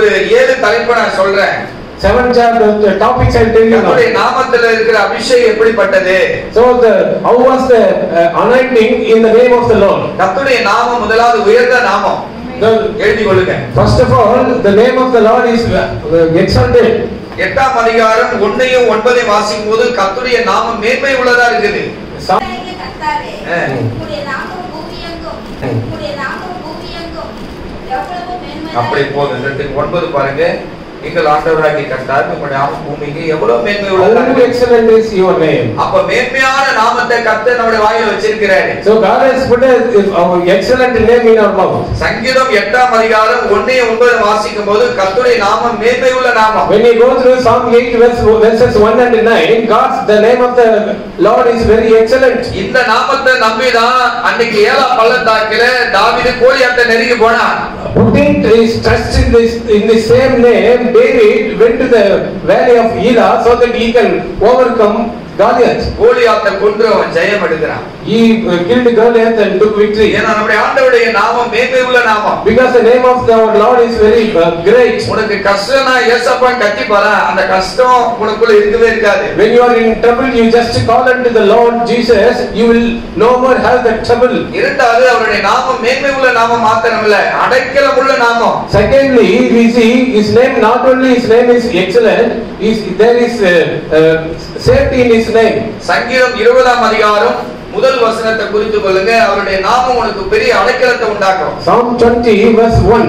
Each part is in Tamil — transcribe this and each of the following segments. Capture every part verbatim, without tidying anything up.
ஒரு ஏழு தலைப்பு நான் சொல்றேன். Seven the topics I tell you now. கர்த்தருடைய நாமத்தில் இருக்கிற அபிஷேகம் எப்படிப்பட்டது? So the how was the uh, anointing in the name of the Lord? கர்த்தருடைய நாமம் முதலாவது உயர்ந்த நாமம். எழுதி கொள்ளுங்க. First of all, the name of the Lord is uh, exalted. எட்டாம் அதிகாரம் ஒன்னையும் ஒன்பதையும் வாசிக்கும் போது கர்த்தருடைய நாமம் மேன்மை உள்ளதா இருக்குது. கர்த்தாவே உம்முடைய நாமம் பூமியெங்கும் உம்முடைய நாமம் பூமியெங்கும் எவ்வளவு மேன்மையானது. அப்படி போகுது. ஒன்பது பாருங்க. நீங்கள் ஆண்டவராகிய கர்த்தர் உம்முடைய நாமம் பூமிக்கு எவ்வளவு மேன்மை உள்ளதா How excellent is your name. அப்ப மேன்மையான நாமத்தை கர்த்தர் நம்முடைய வாயில வச்சிருக்கிறார். So God has put a excellent name in our mouth. சங்கீதம் எட்டாம் அதிகாரம் ஒன்று ஒன்பது வாசிக்கும் போது கர்த்தருடைய நாமம் மேன்மை உள்ள நாமம். When you go through Psalm eight verses one and nine, God's the name of the Lord is very excellent. இந்த நாமத்தை நம்பிதான் அன்னைக்கு ஏலா பள்ளத்தாக்கில தாவீது கோலியாத்தை நெருங்கி போனான். Putting his trust in this in the same name, David went to the valley of Elah so that he can overcome Goliath. கோலியாத்தை கொன்று அவன் ஜெயம் எடுக்கிறான். He uh, killed Goliath and took victory. ஏன்னா நம்முடைய ஆண்டவருடைய நாமம் மேன்மை உள்ள நாமம். Because the name of our Lord is very uh, great. உனக்கு கஷ்டம்னா இயேசுப்பான் கத்தி பாரு, அந்த கஷ்டம் உனக்குள்ள இருக்கவே இருக்காது. When you are in trouble, you just call unto the Lord Jesus, you will no more have that trouble. இரண்டாவது அவருடைய நாமம் மேன்மை உள்ள நாமம் மாத்திரமல்ல, அடைக்கலம் உள்ள நாமம். Secondly, we see his name, not only his name is excellent, is there is uh, uh, safety in his name. சங்கீதம் இருபதாம் அதிகாரம் முதல் வசனத்தை குறித்து கொள்ளுங்க. அவருடைய நாமம் உனக்கு பெரிய அடைக்கலத்தை உண்டாக்கும். Psalm twenty verse one.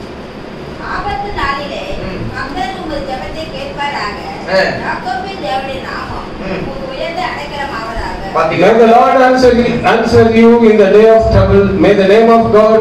ஆபத்து நாளிலே கர்த்தர் உங்கள் ஜெபத்தை கேட்பாராக. யாக்கோபின் தேவனுடைய நாமம் உங்களுக்கு உயர்ந்த அடைக்கலமாவதாக. May the Lord answer answer you in the day of trouble. May the name of God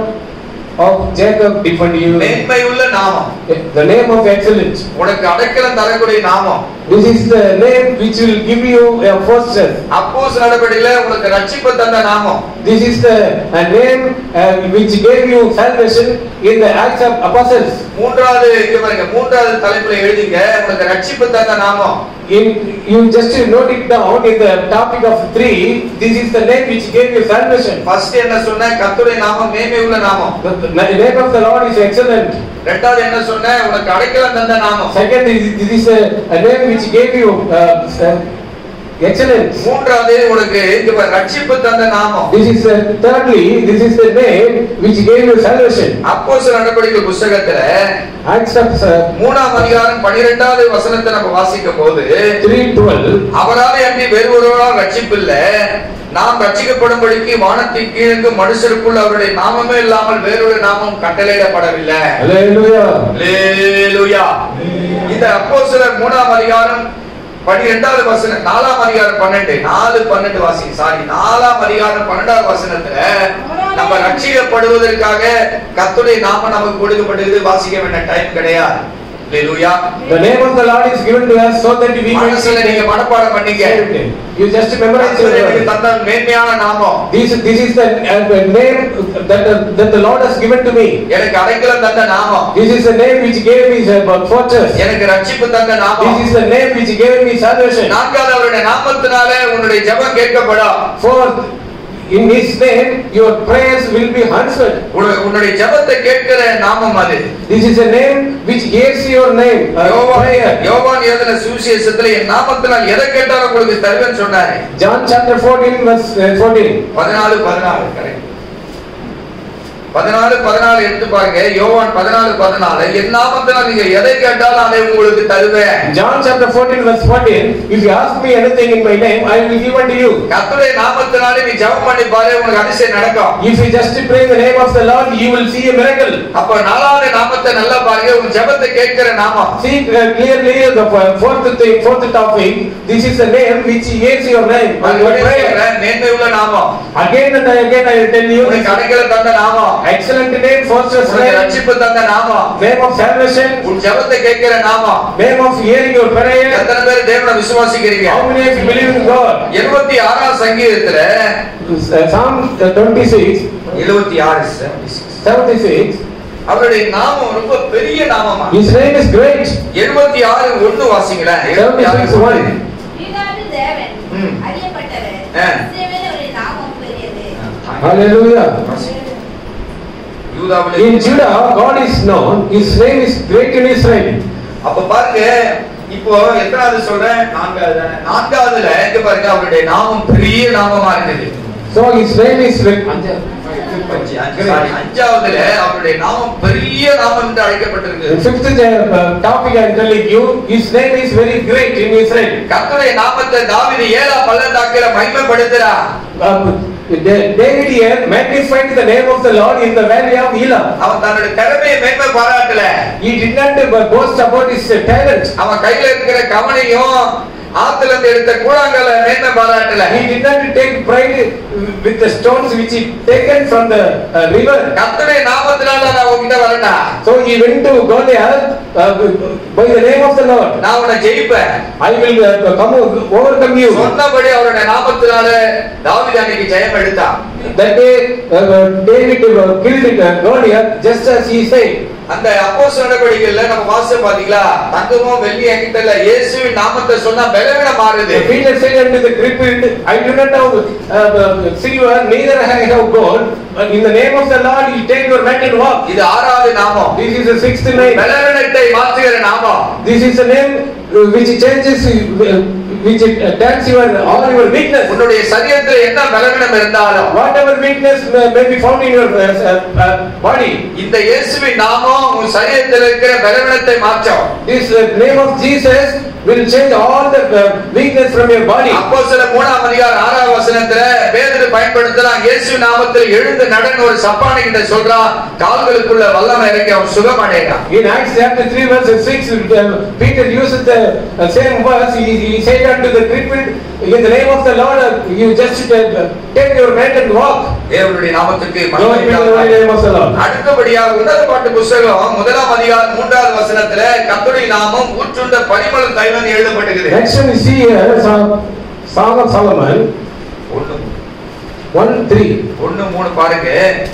of Jacob defend you. மேன்மை உள்ள நாமம். The name of excellence. உனக்கு அடைக்கலம் தரக்கூடிய நாமம். This is the name which will give you a fortress. அப்போஸ்தலர் நடபடியிலே உனக்கு ரட்சிப்பு தந்த நாமம். This is the a name uh, which gave you salvation in the Acts of Apostles. மூன்றாவது இங்க பாருங்க, மூன்றாவது தலைப்புல எழுதிங்க, உனக்கு ரட்சிப்பு தந்த நாமம். In you just note it down in the topic of three. This is the name which gave you salvation. First என்ன சொன்ன? கர்த்தருடைய நாமம் மேன்மை உள்ள நாமம். The name of the Lord is excellent. இரண்டாவது என்ன சொன்ன? உனக்கு அடைக்கலம் தந்த நாமம். Second is this is a, a name which gave you uh, excellence. மூன்றாவது உனக்கு இங்க ரட்சிப்பு தந்த நாமம். This is uh, thirdly this is the name which gave you salvation. அப்போஸ்தலர் நடபடிகள் புத்தகத்துல Acts of மூன்றாம் அதிகாரம் பன்னிரண்டாவது வசனத்தை நம்ம வாசிக்கும் போது three twelve அவராலே அன்றி வேறு ஒருவரால் ரட்சிப்பு இல்லை, நாம் ரட்சிக்கப்படும்படிக்கு வானத்தின் கீழே மனுஷருக்குள்ள அவருடைய நாமமே இல்லாமல் வேறொரு நாமம் கட்டளையிடப்படவில்லை. Hallelujah. Hallelujah. இந்த அப்போஸ்தலர் மூன்றாம் அதிகாரம் பன்னிரெண்டாவது வசனம், நாலாம் அதிகாரம் பன்னெண்டு நாலு பன்னெண்டு வாசி சாரி நாலாம் அதிகாரம் பன்னெண்டாவது வசனத்துல நம்ம ரட்சிக்கப்படுவதற்காக கர்த்தருடைய நாமம் நமக்கு கொடுக்கப்பட்டது. வாசிக்க வேண்டிய டைம் கிடையாது. Hallelujah. The name of the Lord is given to us so that we can மனசுல நீங்க மனப்பாடம் பண்ணீங்க. You just memorize it. எனக்கு தந்த மேன்மையான நாமம். This this is the uh, name that uh, that the Lord has given to me. எனக்கு அடைக்கலம் தந்த நாமம். This is the name which gave me a fortress. எனக்கு ரட்சிப்பு தந்த நாமம். This is the name which gave me salvation. நான்காவது அவருடைய நாமத்தினாலே உன்னுடைய ஜெபம் கேட்கப்படும். Fourth, in his name your prayers will be answered. உன்னுடைய ஜெபத்தை கேட்கிற நாமம் அது. This is a name which hears your name. யோவான் எழுதின சுவிசேஷத்துல என் நாமத்தினால் எதை கேட்டாலும் உங்களுக்கு தருவேன்னு சொன்னாரு. John chapter fourteen verse fourteen. பதினாலு பதினாலு கரெக்ட். பதினாலு பதினாலு எடுத்து பாருங்க. யோவான் பதினாலு பதினாலு என் நாமத்தினால் நீங்க எதை கேட்டாலும் அதை உங்களுக்கு தருவேன். John chapter fourteen verse fourteen, if you ask me anything in my name I will give unto you. கர்த்தருடைய நாமத்தினாலே நீ ஜெபம் பண்ணி பாரு, உங்களுக்கு அதிசயம் நடக்கும். If you just pray the name of the Lord you will see a miracle. அப்ப நாலாவது நாமத்தை நல்லா பாருங்க, உங்க ஜெபத்தை கேட்கிற நாமம். See uh, clearly the fourth thing, fourth topic, this is the name which hears your name and your prayer. மேன்மை உள்ள நாமம். Again and again I will tell you, உனக்கு அடைக்கலம் தந்த நாமம். excellent name, fortress name, ரட்சிப்பு தந்த நாமம். name of salvation, உன் ஜெபத்தை கேட்கிற நாமம். name of hearing your prayer. எத்தனை பேர் தேவனை விசுவாசிக்கிறீங்க? How many of you believe in God? எழுபத்தி ஆறாம் சங்கீதத்துல Psalm twenty-six எழுபத்தி ஆறு seventy-six அவருடைய நாமம் ரொம்ப பெரிய நாமமா. His name is great. எழுபத்தி ஆறு ஒன்று வாசிங்களா. seventy-six one. யூதாவின் தேவன் அறியப்பட்டவர், இஸ்ரவேலுடைய நாமம் பெரியது. Hallelujah. யூதாவிலே In Judah, God is known. His name is great in Israel. அப்ப பாருங்க, இப்போ எத்தனாவது சொல்றேன்? நான்காவது. நான்காவதுல இங்க பாருங்க, அவருடைய நாமம் பெரிய நாமமா இருக்குது. So his name is அஞ்சாவதுல அவருடைய நாமம் பெரிய நாமம் என்று அழைக்கப்பட்டிருக்கு. Fifth uh, topic I am telling you, his name is very great in Israel. கர்த்தருடைய நாமத்தை தாவீது ஏலா பள்ளத்தாக்கில மகிமைப்படுத்துறார். David here magnified the name of the Lord in the valley of Elah. அவன் தன்னுடைய திறமையை மேன்மை பாராட்டல. He did not boast about his talent. அவன் கையில இருக்கிற கவனையும் ஆத்துல இருந்து எடுத்த கூழாங்கல மேன்மை பாராட்டல. He did not take pride with the stones which he taken from the uh, river. கர்த்தருடைய நாமத்தினால நான் உன்கிட்ட வரேன்டா. So he went to Goliath uh, by the name of the Lord. நான் உன்னை ஜெயிப்பேன். I will uh, come overcome you. சொன்னபடி அவருடைய நாமத்தினால தாவீது அன்னைக்கு ஜெயம் எடுத்தான். That day uh, David uh, killed uh, Goliath just as he said. அந்த அப்போஸ்தலர் நடவடிக்கையில நம்ம வாசிச்சோம் பாத்தீங்களா, தங்கமோ வெள்ளி என்கிட்ட இல்ல, இயேசுவின் நாமத்தை சொன்னா பலவீனம் மாறுது. Peter said unto the crippled, I do not have uh, silver, neither I have gold, but in the name of the Lord you take your mat and walk. இது ஆறாவது நாமம். This is the sixth name. பலவீனத்தை மாற்றுகிற நாமம். This is the name which changes, which attacks your all your weakness. உன்னுடைய சரீரத்துல என்ன பலவீனம் இருந்தாலும், whatever weakness may, may be found in your uh, uh, body, இந்த இயேசுவின் நாமம் உன் சரீரத்தில் இருக்கிற பலவீனத்தை மாற்றும். This uh, name of Jesus will change all the uh, weakness from your body. அப்போஸ்தலர் மூன்றாம் அதிகாரம் ஆறாவது வசனத்துல பேதுரு பயன்படுத்துறான், இயேசு நாமத்தில் எழுந்து நடன்னு ஒரு சப்பானி கிட்ட சொல்றான், கால்களுக்குள்ள வல்லமை இறங்கி அவன் சுகம் அடைகிறான். In Acts chapter three verse six, uh, Peter uses the uh, same verse. He, he said unto the crippled, in the name of the Lord uh, you just uh, take your mat and walk. தேவனுடைய நாமத்துக்கு Glory be to the name of the Lord. அடுத்தபடியாக உன்னத பாட்டு புத்தகம் முதலாம் அதிகாரம் மூன்றாவது வசனத்துல கர்த்தருடைய நாமம் ஊற்றுண்ட பரிமள தைலம் எழுதப்பட்டிருக்கிறது. Next we see here Song, Song of Solomon one three. ஒன்று மூணு பாருங்க.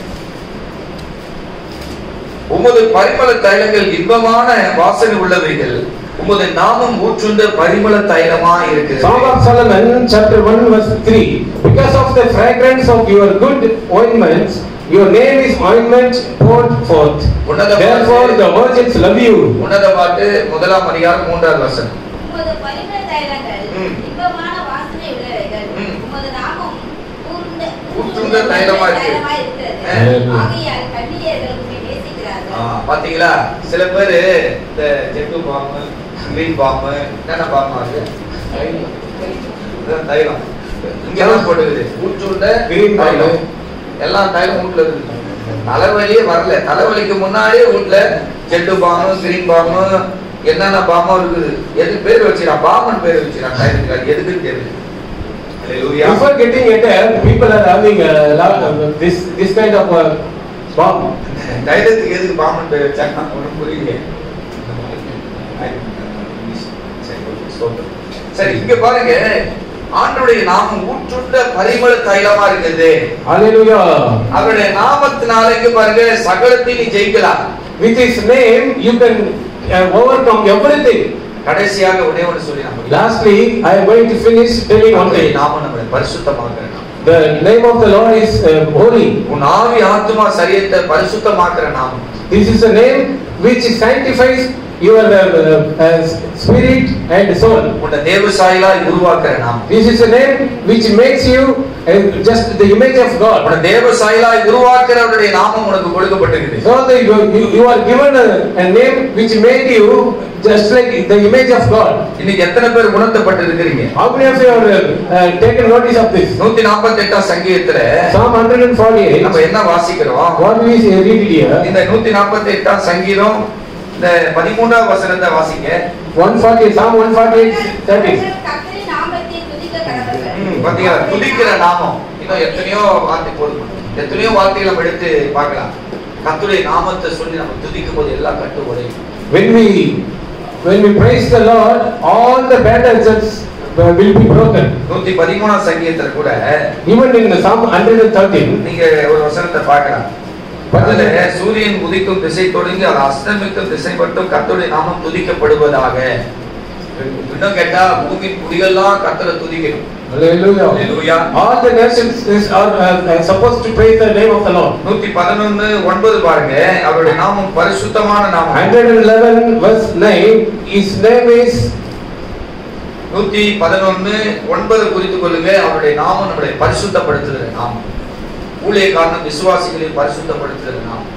உமது பரிமள தைலங்கள் இன்பமான வாசனை உள்ளவைகள், உமது நாமம் ஊற்றுண்ட பரிமள தைலமா இருக்குது. Song of Solomon chapter one verse three. Because of the fragrance of your good ointments, your name is ointment poured forth. Therefore the virgins love you. உன்னத பாட்டு முதலாம் அதிகாரம் மூன்றாவது வசனம். உமது பரிமள தைலங்கள் இன்பமான வாசனை உள்ளவைகள், உமது நாமம் ஊற்றுண்ட தைலமா இருக்கிறது. ஆகையால் கன்னியர்கள் உம்மை நேசிக்கிறார்கள். பாத்தீங்களா, சில பேர் இந்த ஜெட்டு பாம்பு, கிரீன் பாம்பு, என்னென்ன பாம்பு அது தைலம் இங்கெல்லாம் போட்டுக்குது, ஊற்றுண்ட கிரீன் தைலம் எல்லாம் தைலம் வீட்டுல இருக்கு. தலைவலியே வரல, தலைவலிக்கு முன்னாடியே வீட்டுல ஜெட்டு பாம்பு, கிரீன் பாம்பு, என்னென்ன பாம்பும் இருக்குது. எதுக்கு பேர் வச்சுக்கிறான்? பாம்பன் பேர் வச்சுக்கிறான் தைலத்துக்கு. எதுக்குன்னு தெரியல. Before getting it, people are having a lot of this this kind of uh, bomb. தைலத்துக்கு எதுக்கு பாம்பன் பேர் வச்சாங்க ஒன்றும் புரியல. சரி, இங்க பாருங்க, ஆண்டவருடைய நாமம் ஊற்றுண்ட பரிமள தைலமா இருக்குது. Hallelujah. அவருடைய நாமத்தினால இங்க பாருங்க சகலத்தையும் நீ ஜெயிக்கலாம். With his name you can uh, overcome everything. கடைசியாக ஒரே ஒன்று சொல்லி நான் முடிக்கிறேன். Lastly, I am going to finish telling one thing. நாமம் நம்மை பரிசுத்தமாக்குற நாமம். The name of the Lord is uh, holy. உன் ஆவி ஆத்துமா சரீரத்தை பரிசுத்தமாக்குற நாமம். This is a name which sanctifies your uh, uh, spirit and soul. உன்னை தேவசாயிலாய் உருவாக்குற நாமம். This is a name which makes you uh, just the image of God. உன்னை தேவசாயிலாய் உருவாக்குறவருடைய நாமம் உனக்கு கொடுக்கப்பட்டிருக்குது. So that you, you, you are given a, a name which made you just like the image of God. இன்னைக்கு எத்தனை பேர் உணர்த்தப்பட்டு இருக்கிறீங்க? How many of you have uh, taken notice of this? நூற்றி நாற்பத்தி எட்டாம் சங்கீதத்துல Psalm one forty-eight. நம்ம என்ன வாசிக்கிறோம்? What we read here? இந்த நூற்றி நாற்பத்தி எட்டாம் சங்கீதம் இந்த பதிமூன்றாவது வசனத்தை வாசிங்க. one forty-eight, Psalm one forty-eight thirty. கர்த்தரின் நாமத்தை துதிக்க கடவர்கள். பாத்தீங்களா, துதிக்கிற நாமம். இன்னும் எத்தனையோ வார்த்தை போதும், எத்தனையோ வார்த்தைகள் நம்ம எடுத்து பார்க்கலாம். கர்த்தருடைய நாமத்தை சொல்லி நம்ம துதிக்கும் போது எல்லாம் கட்டு உடையும். When we when we praise the Lord, all the battles will be broken. நூற்றி பதிமூணாம் சங்கீதத்துல கூட Even in the Psalm one thirteen, நீங்க ஒரு வசனத்தை பார்க்கலாம். அதுல சூரியன் உதிக்கும் திசை தொடங்கி அது அஸ்தமிக்கும் திசை மட்டும் கர்த்தருடைய நாமம் துதிக்கப்படுவதாக. இன்னும் கேட்டா பூமி குடிகள்லாம் கர்த்தரை துதிக்கணும். Hallelujah. Hallelujah. All the nations is, are uh, supposed to praise the name of the Lord. நூற்றி பதினொன்று ஒன்பது பாருங்க, அவருடைய நாமம் பரிசுத்தமான நாமம். one eleven verse nine, his name is நூற்றி பதினொன்று ஒன்பது குறித்து கொள்ளுங்க, அவருடைய நாமம் நம்மளை பரிசுத்தப்படுத்துகிற நாமம். ஊழியக்காரன் விசுவாசிகளை பரிசுத்தப்படுத்துகிற நாமம்.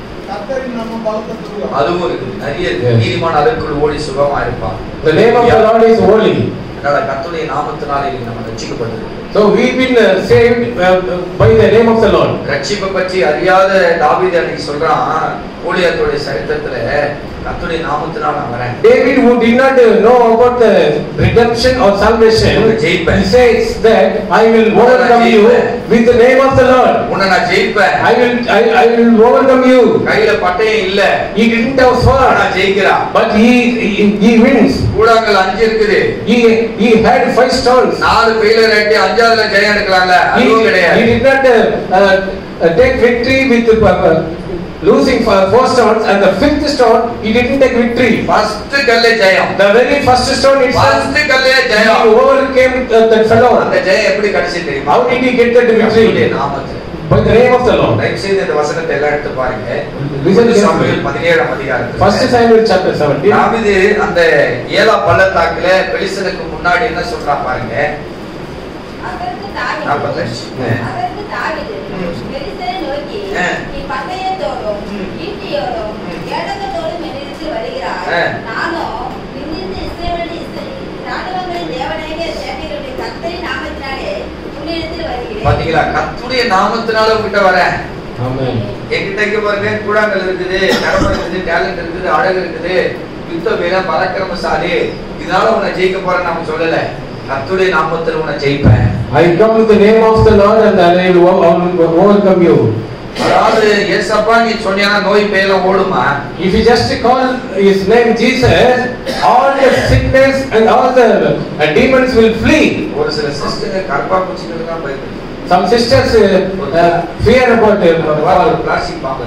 அதுவும் இருக்கு, நிறைய நீதிமான் அதற்குள் ஓடி சுகமா இருப்பான். The name of the Lord is holy. அதனால கர்த்தருடைய நாமத்தினாலே நம்ம ரட்சிக்கப்பட்டிருக்கிறோம். So we've been uh, saved uh, by the name of the Lord. ரட்சிப்பை பற்றி அறியாத தாவீது அன்னைக்கு சொல்றான், ஊழியத்தோட சரித்திரத்துல கர்த்தருடைய நாமத்தினால நான் வரேன். David, who did not uh, know about the redemption or salvation, he says that I will overcome you with the name of the Lord. உன்னை நான் ஜெயிப்பேன். I will I, I will overcome you. கையில பட்டயம் இல்ல, He didn't have sword, நான் ஜெயிக்கிறான். but he he, he wins. கூடாங்கள் அஞ்சு இருக்குது. He he had five stones. நாலு ஃபெயிலியர் ஆயிட்டு அஞ்சாவதுல ஜெயம் எடுக்கலாம்ல, He, அதுவும் கிடையாது. he did not uh, uh, take victory with uh, losing for four stones, and the fifth stone he didn't take victory. First கல்லே ஜெயம். The very first stone itself, first கல்லே he ஜெயம். overcame uh, that fellow. அந்த ஜெயம் எப்படி கிடைச்சது தெரியுமா? How did he get that கர்த்தருடைய victory? நாமத்தில். By the name of the Lord. தயவு செய்து இந்த வசனத்தை எல்லாம் எடுத்து பாருங்க. Listen ஒன்று carefully. சாமுவேல் பதினேழாம் அதிகாரத்துல First Samuel chapter seventeen. தாவீது அந்த ஏலா பள்ளத்தாக்குல பெலிஸ்தனுக்கு முன்னாடி என்ன சொல்றான் பாருங்க. அதற்கு தாவீது நாற்பத்தஞ்சு. அதற்கு தாவீது பெலிஸ்தரை நோக்கி, நீ பட்டயத்தோடும் ஈட்டியோடும் ஏடகத்தோடும் என்னிடத்தில் வருகிறாய். நானோ நின்னிருந்து இஸ்ரவேலின் ராணுவங்களின் தேவனாகிய சேனைகளுடைய கர்த்தரின் நாமத்தினாலே உன்னிடத்தில் வருகிறேன். பாத்தீங்களா, கர்த்தருடைய நாமத்தினால உங்ககிட்ட வரேன். Amen. என்கிட்ட இங்க பாருங்க, கூழாங்கல் இருக்குது, திறமை இருக்குது, டேலண்ட் இருக்குது, அழகு இருக்குது, யுத்த வீரன், பராக்கிரமசாலி, இதனால உன்னை ஜெயிக்க போறேன்னு நம்ம சொல்லல. கர்த்தருடைய நாமத்தில் உன்னை ஜெயிப்பேன். I come in the name of the Lord and I will overcome you. அதாவது ஏசப்பா நீ சொன்னா நோய் பேயெல்லாம் ஓடுமா? If you just call his name Jesus, all the sickness and all the uh, demons will flee. ஒரு சில சிஸ்டர் கர்ப்பா பூச்சிகளுக்கு தான் பயப்படுது. Some sisters uh, uh, fear about it. Plastic பாம்பு.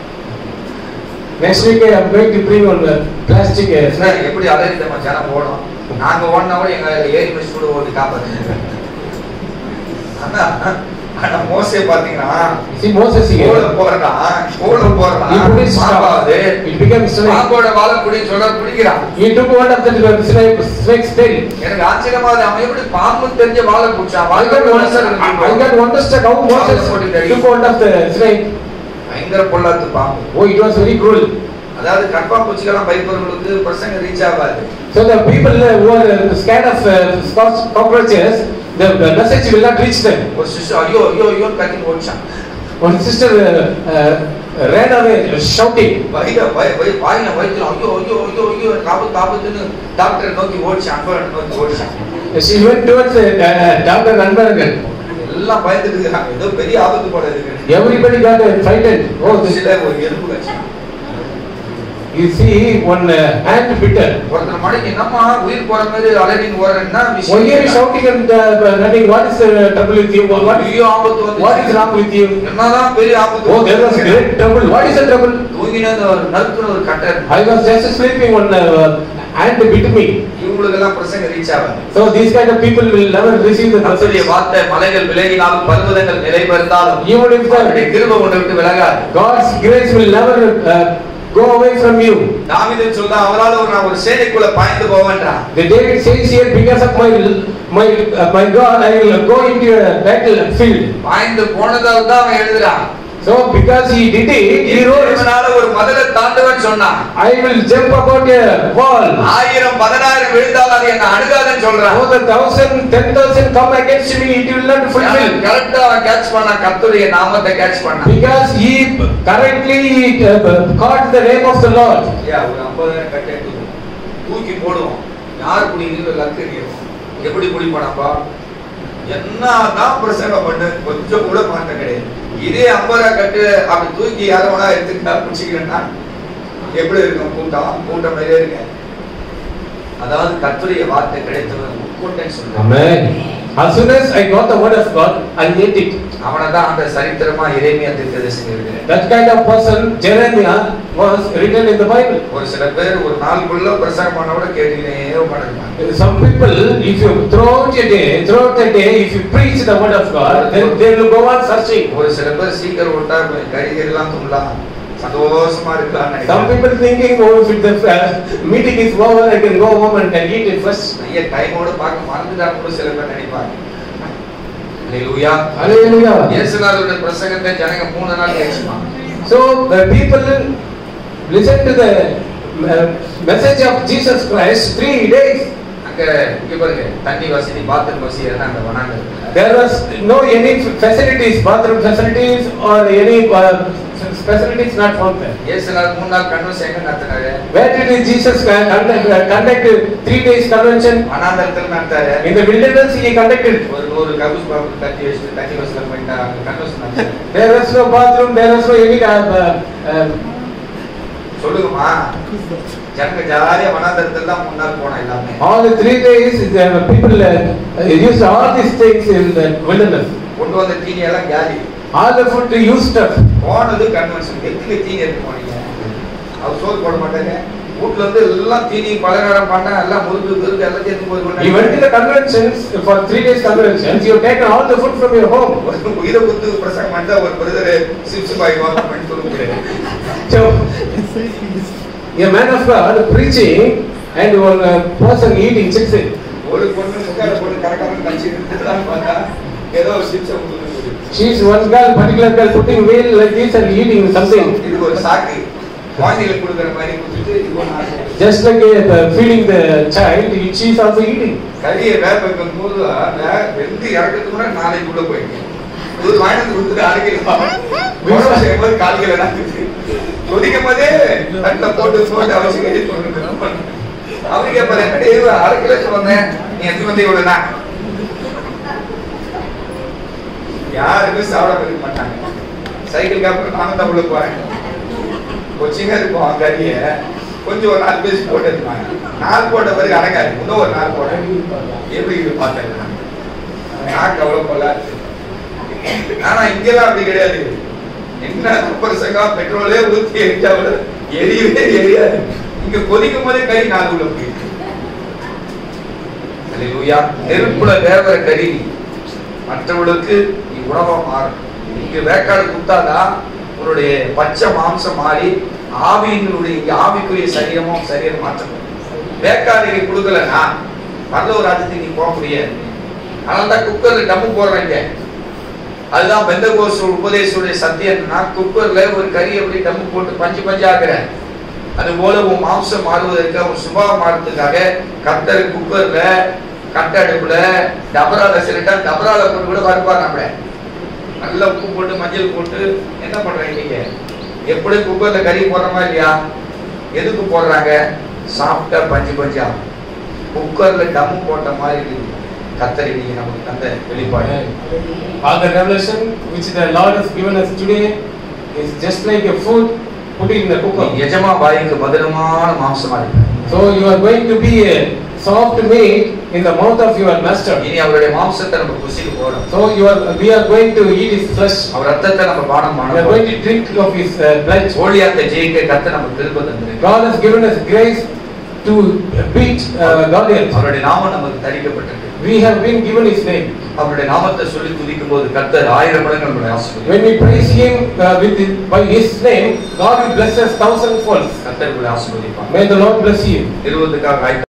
Next week I am going to bring on the plastic uh, snake. எப்படி அலறி நம்ம ஜனம் ஓடும். நாங்க ஓடினா கூட எங்க ஏரி மிஸ் கூட ஓடி காப்பாத்துங்க. ஆனா ஆனா மோசே பாத்தீங்கன்னா See Moses here. கோல போறடா, கோல போறடா. He put his staff. It became snake. பாம்போட வாலை புடி சொல்ல புடிக்கிறான். He took one of the snake snake's tail. எனக்கு ஆச்சரியமா இருக்கு, அவன் எப்படி பாம்பு தெரிஞ்ச வாலை புடிச்சான்? I got understand. I got understand how Moses took one of the snake. பயங்கர பொல்லாத்து பாம்பு. Oh, it was very cruel. அதாவது கர்ப்பா பூச்சிகளாம் பயப்படுறவங்களுக்கு பிரசங்க ரீச் ஆகாது. So the people who are scared of uh, cockroaches, the, the message will not reach them. ஒரு சிஸ்டர் ஐயோ ஐயோ ஐயோ கத்தி ஓடிச்சான். One sister uh, uh, ran away shouting. வயிறு வயிறு வாயில வயித்துல ஐயோ ஐயோ ஐயோ ஐயோ காபத்து காபத்துன்னு டாக்டரை நோக்கி ஓடிச்சான், அன்பரன் நோக்கி ஓடிச்சான். She went towards uh, Doctor Anbaragan. எல்லாம் பயந்துட்டு இருக்காங்க, ஏதோ பெரிய ஆபத்து போல இருக்கு. Everybody got uh, frightened. Oh, this சில ஒரு எறும்பு கட்சி. You see one uh, ant bitten. ஒருத்தர் மணிக்கு என்னம்மா உயிர் போற மாதிரி அலறின்னு ஓடுறேன்னா Why are you shouting and uh, running? What is the uh, trouble with you? What, ஐயோ ஆபத்து வந்து what is wrong with you? என்னதான் பெரிய ஆபத்து? Oh, there was great trouble. What is the trouble? தூங்கினது ஒரு நறுக்குன ஒரு கட்டை. I was just sleeping, one uh, ant bit me. இவங்களுக்கு எல்லாம் பிரசங்க ரீச் ஆகாது. So these kind of people will never receive the message. கர்த்தருடைய வார்த்தை மலைகள் விலகினாலும் பர்வதங்கள் நிலைபெறுந்தாலும் Even if அவருடைய the கிருபை உன்னை விட்டு விலகாது. God's grace will never uh, go away from you. தாவீது சொல்றான், அவரால ஒரு நான் ஒரு சேனைக்குள்ள பாய்ந்து போவேன்றான். The David says here, because of my my uh, my God, I will go into a battlefield. பாய்ந்து போனதால தான் அவன் எழுதுறான். So because he did it, he wrote, இவனால ஒரு மதிலை தாண்டுவன் சொன்னான். I will jump about a wall. ஆயிரம் பதினாயிரம் விழுந்தால் அது என்ன அணுகாதுன்னு சொல்றான். Oh, the thousand, ten thousand come against me, it will not fulfill. கரெக்டா அவன் கேட்ச் பண்ணா, கர்த்தருடைய நாமத்தை கேட்ச் பண்ணான். Because he correctly uh, caught the name of the Lord. யா ஒரு ஐம்பதாயிரம் கட்டை தூக்கி போடுவோம். யார் குடிக்கிறீங்க லக்கு ஏறும். எப்படி குடிப்பானப்பா? என்னதான் பிரசங்கம் பண்ணு, கொஞ்சம் கூட மாற்றம் கிடையாது. இதே ஐம்பதாயிரம் கட்டு அப்படி தூக்கி யாரோனா எடுத்துக்கிட்டா பிடிச்சிக்கிறேன்னா எப்படி இருக்கும்? கூட்டம் கூட்டம் மாதிரியே இருக்கு. அதாவது கர்த்தருடைய வார்த்தை கிடைத்தவன் முக்கூட்டன்னு சொல்றாங்க. As soon as I got the word of God, I ate it. அவனதான் அந்த சரித்திரமா எரேமியா தீர்க்கதரிசி எழுதுறார். That kind of person Jeremiah was written in the Bible. ஒரு சில பேர் ஒரு நாளுக்குள்ள பிரசங்கம் பண்ணோட கேட்டுனே உட்கார்ந்திருப்பாங்க. Some people, if you throughout a day, throughout the day, if you preach the word of God, then they will go on searching. ஒரு சில பேர் சீக்கிரம் விட்டா கறிகெல்லாம் துள்ளலாம் சந்தோஷமா இருக்கலாம். Some people thinking, oh, if the uh, meeting is over, I can go home and can eat it first. ஐயா டைமோட பார்க்க மறந்துட்டாங்க கூட சில பேர் நினைப்பாங்க. ஹalleluya Hallelujah. இயேசுநாதருடைய பிரசங்கத்தை ஜனங்க மூணு நாள் கேட்பாங்க. So the people listen to the uh, message of Jesus Christ three days. அங்க இங்க பாருங்க தண்ணி வசதி பாத்ரூம் வசதி எல்லாம் அங்க வனாங்க. There was no any facilities, bathroom facilities or any uh, facilities not found there. இயேசுநாதர் மூணு நாள் கன்வென்ஷன் எங்க நடத்தினாரு? Where did Jesus conduct, conduct three days convention? வனாந்தரத்துல நடத்தாரு. In the wilderness he conducted. ஒரு ஒரு கபூஸ் பாபு தண்ணி வச்சு தண்ணி வசதி பண்ணிட்டா அங்க கன்வென்ஷன் நடத்தாரு. There was no bathroom, there was no any uh, uh, சொல்லுங்கம்மா ஜனங்க ஜாலியா வனாந்தரத்துல தான் மூணு நாள் போனா எல்லாமே. all the three days the people uh, used all these things in the wilderness. கொண்டு வந்த தீனி எல்லாம் காலி. All the food they used up. போனது கன்வென்ஷன் எதுக்கு தீனி எடுத்து போனீங்க? அவர் சோறு போட மாட்டாங்க. வீட்ல இருந்து எல்லாம் தீனி பலகாரம் பண்ண எல்லாம் முறுக்கு முறுக்கு எல்லாம் சேர்த்து போய் கொண்டு. You went to the conventions for three days conventions. You have taken all the food from your home. உயிரை குத்து பிரசங்கம் பண்ணா ஒரு பிரதர் சிப்ஸ் பாய் வாங்க பண்ணி சொல்லுங்க. So a man of God preaching and one uh, person eating chips. ஒரு பொண்ணு முக்கால பொண்ணு கரெக்டான கஞ்சிதான் பார்த்தா ஏதோ சிப்ஸ் கொடுத்துட்டு. She's one girl, particular girl putting wheel like this and eating something. இது ஒரு சாக்கு. குழந்தைகளுக்கு கொடுக்குற மாதிரி கொடுத்துட்டு இது ஒண்ணு. Just like uh, feeding the child, she is also eating. கறியை வேக வைக்கும் போது வெந்து இறக்கிறதுக்கு முன்னாடி நாளைக்கு உள்ள போயிடுங்க. ஒரு வாய்ந்து கொடுத்துட்டு அரைக்கலாம். வீடு செய்யும்போது கால் கிலோ நாக்குது. கொதிக்கும் போதே தட்டில் போட்டு போட்டு அவசியம் கறி போட்டு அவருக்கு எப்ப என்னடி அரை கிலோ சொன்னேன் நீ எத்தனை வந்து இவ்வளவுனா யாருமே சாப்பிட இருக்க மாட்டாங்க. சைக்கிளுக்கு அப்புறம் நானும் தான் உள்ள போறேன். கொச்சிங்க இருக்கும் கறிய கொஞ்சம் ஒரு நாலு பேசி போட்டு இருப்பாங்க. நாள் போட்ட பிறகு அடங்காது. இன்னும் ஒரு நாள் போட எப்படி இது பார்த்துருக்காங்க. நாக்கு அவ்வளவு கொள்ளாது. ஆனா இங்கெல்லாம் அப்படி கிடையாது. என்ன பிரசங்கா பெட்ரோலே ஊத்தி எரிச்சா விட எரியவே எரியாது. இங்க கொதிக்கும் போதே கறி நாள் உள்ள போயிடுது. ஹalleluya. நெருப்புல வேவற கறி மற்றவர்களுக்கு நீ உணவா மாறும். இங்க வேக்காடு குத்தாதான் உன்னுடைய பச்சை மாம்சம் மாறி ஆவியினுடைய ஆவிக்குரிய சரீரமும் சரீரம் மாற்றப்படும். வேக்காடு கொடுக்கலன்னா பரலோக ராஜ்யத்துக்கு நீ போக முடியாது. அதனால்தான் குக்கர்ல டம்மு போடுறாங்க. அதுதான் பெந்தகோஸ்து உபதேசத்துடைய சத்தியம்னா குக்கர்ல ஒரு கறி எப்படி டம்மு போட்டு பஞ்சு பஞ்சு ஆக்குற அது போல உன் மாம்சம் மாறுவதற்கு அவன் சுபாவம் மாறுறதுக்காக கத்தர் குக்கர்ல கட்ட அடுப்புல டபரால சிலிட்டா டபரால போட்டு கூட வறுப்பாங்க. நம்மள நல்லா உப்பு போட்டு மஞ்சள் போட்டு என்ன பண்றாங்க நீங்க எப்படி குக்கர்ல கறி போடுறமா இல்லையா? எதுக்கு போடுறாங்க? சாப்பிட்டா பஞ்சு பஞ்சா குக்கர்ல டம்மு போட்ட மாதிரி இருக்கு. கத்தர் நீங்க நமக்கு தந்த வெளிப்பாடு. All the revelation which the Lord has given us today is just like a food put in the cooker. எஜமா வாய்க்கு மதுரமான மாம்சமா இருக்கு. So you are going to be a soft meat in the mouth of your master. இனி அவருடைய மாம்சத்தை நம்ம ருசிக்க போறோம். So you are we are going to eat his flesh. அவர் ரத்தத்தை நம்ம பானம் பண்ண We are going to drink of his uh, blood. கோலியாத்தை ஜெயிக்க கர்த்தர் நமக்கு கிருபை தந்தார். God has given us grace to beat uh, Goliath. அவருடைய நாமம் நமக்கு தரிக்கப்பட்டிருக்கு. We have been given his name. அவருடைய நாமத்தை சொல்லி துதிக்கும்போது கர்த்தர் ஆயிரம் மடங்கு நம்மை ஆசீர்வதிப்பார். When we praise him uh, with his, by his name, God will bless us thousandfold. கர்த்தர் உங்களை ஆசீர்வதிப்பார். May the Lord bless you. இருபதுக்காக